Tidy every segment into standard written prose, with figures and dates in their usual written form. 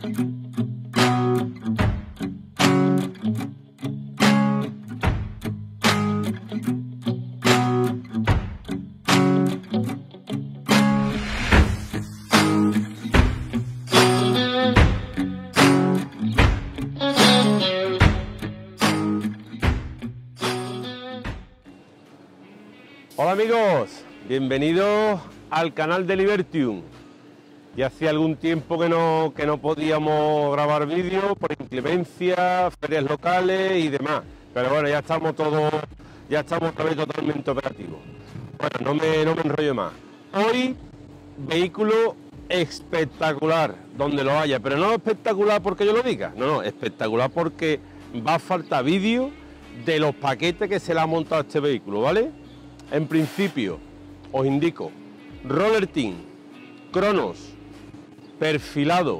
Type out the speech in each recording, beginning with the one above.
Hola amigos, bienvenidos al canal de Libertium. Ya hacía algún tiempo que no podíamos grabar vídeos por inclemencia, ferias locales y demás. Pero bueno, ya estamos otra vez totalmente operativos. Bueno, no me enrollo más. Hoy, vehículo espectacular, donde lo haya, pero no espectacular porque yo lo diga, no, espectacular porque va a faltar vídeo de los paquetes que se le ha montado a este vehículo, ¿vale? En principio, os indico, Roller Team, Cronos, perfilado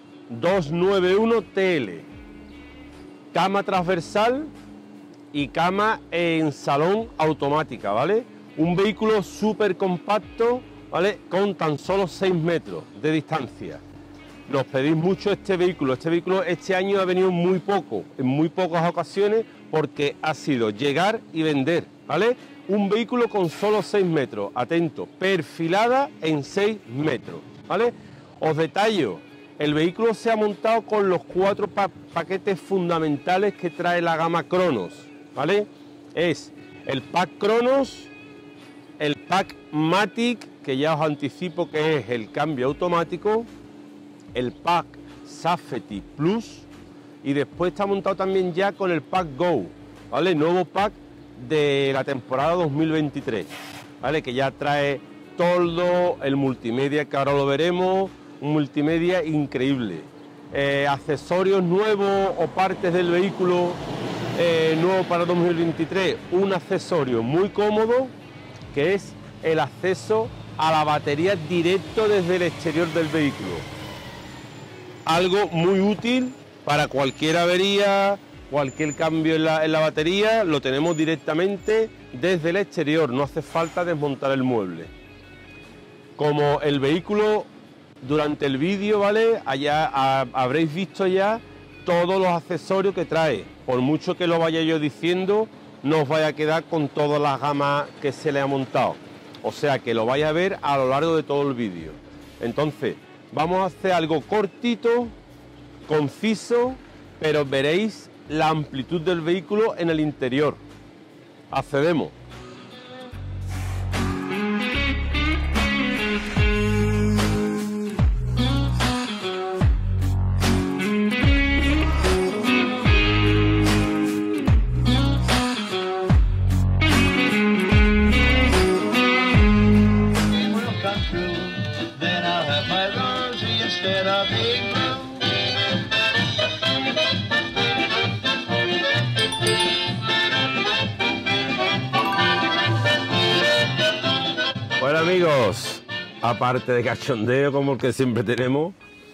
291 TL, cama transversal y cama en salón automática, ¿vale? Un vehículo súper compacto, ¿vale? Con tan solo 6 metros de distancia. Nos pedís mucho este vehículo este año ha venido muy poco, en muy pocas ocasiones, porque ha sido llegar y vender, ¿vale? Un vehículo con solo 6 metros, atento, perfilada en 6 metros, ¿vale? Os detallo, el vehículo se ha montado con los 4 paquetes fundamentales que trae la gama Cronos, ¿vale? Es el pack Cronos, el pack Matic, que ya os anticipo que es el cambio automático, el pack Safety Plus, y después está montado también ya con el pack Go, ¿vale? Nuevo pack de la temporada 2023, ¿vale? Que ya trae todo el multimedia, que ahora lo veremos, un multimedia increíble, accesorios nuevos o partes del vehículo nuevo para 2023, un accesorio muy cómodo que es el acceso a la batería directo desde el exterior del vehículo, algo muy útil para cualquier avería, cualquier cambio en la batería, lo tenemos directamente desde el exterior, no hace falta desmontar el mueble. Como el vehículo durante el vídeo, ¿vale? Allá habréis visto ya todos los accesorios que trae. Por mucho que lo vaya yo diciendo, no os vaya a quedar con todas las gamas que se le ha montado. O sea que lo vais a ver a lo largo de todo el vídeo. Entonces, vamos a hacer algo cortito, conciso, pero veréis la amplitud del vehículo en el interior. Accedemos. Bueno amigos, aparte de cachondeo como el que siempre tenemos,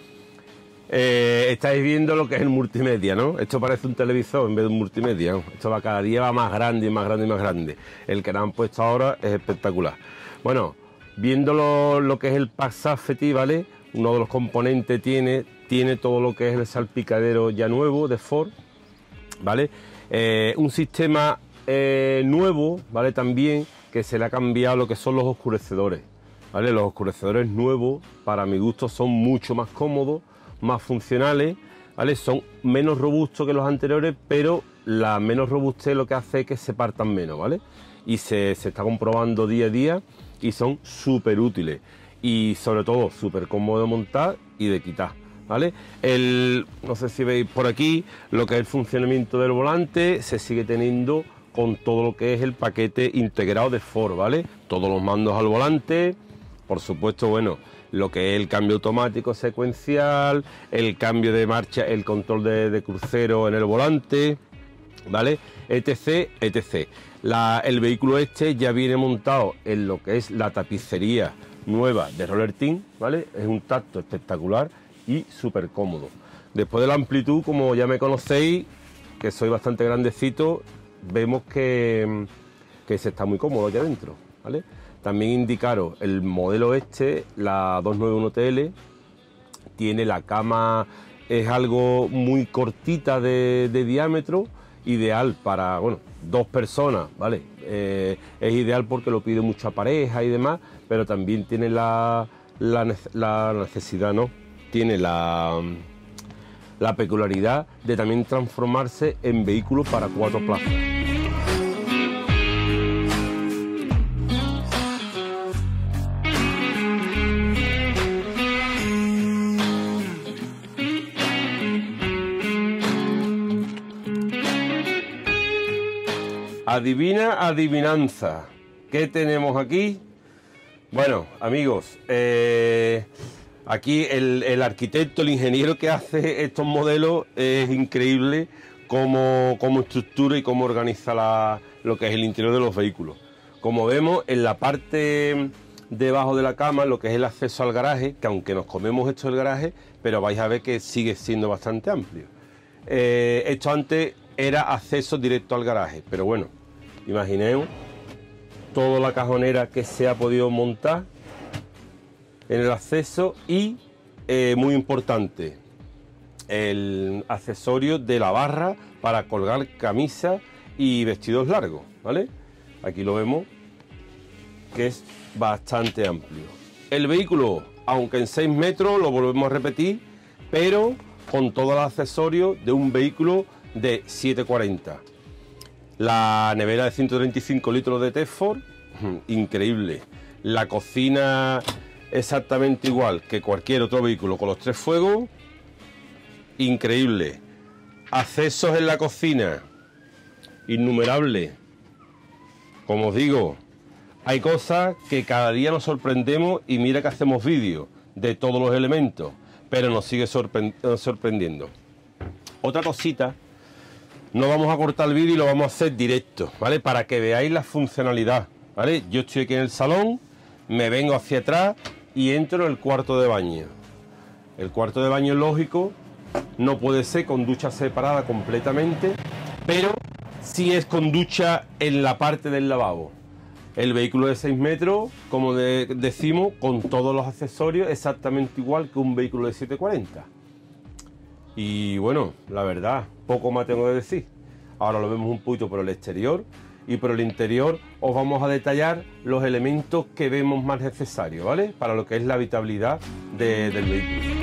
estáis viendo lo que es el multimedia, ¿no? Esto parece un televisor en vez de un multimedia, ¿no? Esto va cada día va más grande y más grande y más grande. El que nos han puesto ahora es espectacular. Bueno, viendo lo que es el pack Safety, ¿vale? Uno de los componentes tiene todo lo que es el salpicadero ya nuevo de Ford, ¿vale? Un sistema nuevo, ¿vale? También que se le ha cambiado lo que son los oscurecedores, ¿vale? Los oscurecedores nuevos, para mi gusto, son mucho más cómodos, más funcionales, ¿vale? Son menos robustos que los anteriores, pero la menos robustez lo que hace es que se partan menos, ¿vale? Y se está comprobando día a día y son súper útiles y sobre todo súper cómodos de montar y de quitar, ¿vale? No sé si veis por aquí lo que es el funcionamiento del volante, se sigue teniendo con todo lo que es el paquete integrado de Ford, ¿vale? Todos los mandos al volante, por supuesto, bueno, lo que es el cambio automático secuencial, el cambio de marcha, el control de crucero en el volante, ¿vale? etc, etc. El vehículo este ya viene montado en lo que es la tapicería nueva de Roller Team, ¿vale? Es un tacto espectacular y súper cómodo. Después de la amplitud, como ya me conocéis, que soy bastante grandecito, vemos que se está muy cómodo aquí adentro, ¿vale? También indicaros, el modelo este, la 291 TL, tiene la cama es algo muy cortita de diámetro, ideal para, bueno, 2 personas, ¿vale? Es ideal porque lo pide mucha pareja y demás, pero también tiene la necesidad, ¿no? Tiene la peculiaridad de también transformarse en vehículo para 4 plazas. Adivina, adivinanza. ¿Qué tenemos aquí? Bueno, amigos, aquí el arquitecto, el ingeniero que hace estos modelos es increíble cómo estructura y cómo organiza lo que es el interior de los vehículos. Como vemos, en la parte debajo de la cama, lo que es el acceso al garaje, que aunque nos comemos esto del garaje, pero vais a ver que sigue siendo bastante amplio. Esto antes era acceso directo al garaje, pero bueno, imaginemos toda la cajonera que se ha podido montar en el acceso y, muy importante, el accesorio de la barra para colgar camisas y vestidos largos, ¿vale? Aquí lo vemos que es bastante amplio. El vehículo, aunque en 6 metros, lo volvemos a repetir, pero con todo el accesorio de un vehículo de 740. La nevera de 135 litros de Tedford, increíble. La cocina exactamente igual que cualquier otro vehículo con los 3 fuegos, increíble. Accesos en la cocina, innumerables. Como os digo, hay cosas que cada día nos sorprendemos y mira que hacemos vídeos de todos los elementos, pero nos sigue sorprendiendo. Otra cosita, no vamos a cortar el vídeo y lo vamos a hacer directo, ¿vale? Para que veáis la funcionalidad, ¿vale? Yo estoy aquí en el salón, me vengo hacia atrás y entro en el cuarto de baño. El cuarto de baño, lógico, no puede ser con ducha separada completamente, pero sí es con ducha en la parte del lavabo. El vehículo de 6 metros, como decimos, con todos los accesorios, exactamente igual que un vehículo de 740. Y bueno, la verdad, poco más tengo que decir. Ahora lo vemos un poquito por el exterior y por el interior os vamos a detallar los elementos que vemos más necesarios, ¿vale? Para lo que es la habitabilidad del vehículo.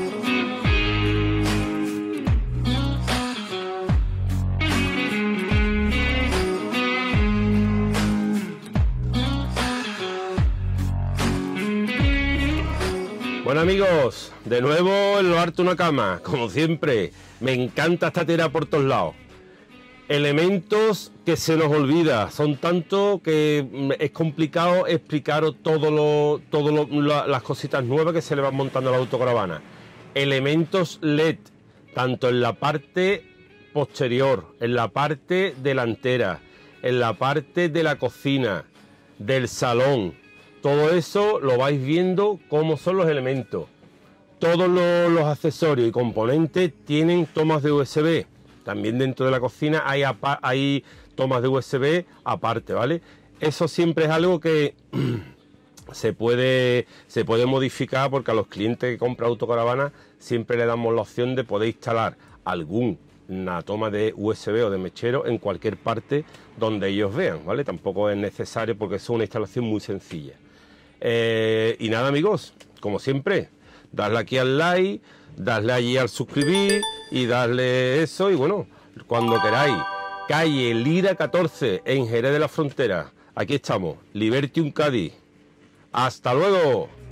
Bueno amigos, de nuevo en lo harto una cama, como siempre, me encanta esta tela por todos lados. Elementos que se nos olvida, son tantos que es complicado explicaros las cositas nuevas que se le van montando a la autocaravana. Elementos LED, tanto en la parte posterior, en la parte delantera, en la parte de la cocina, del salón. Todo eso lo vais viendo cómo son los elementos. Todos los accesorios y componentes tienen tomas de USB. También dentro de la cocina hay tomas de USB aparte, ¿vale? Eso siempre es algo que se puede modificar, porque a los clientes que compran autocaravana siempre le damos la opción de poder instalar alguna toma de USB o de mechero en cualquier parte donde ellos vean, ¿vale? Tampoco es necesario porque es una instalación muy sencilla. Y nada amigos, como siempre, dadle aquí al like, dadle allí al suscribir y darle eso, y bueno, cuando queráis, calle Lira 14 en Jerez de la Frontera, aquí estamos, Libertium Cádiz. ¡Hasta luego!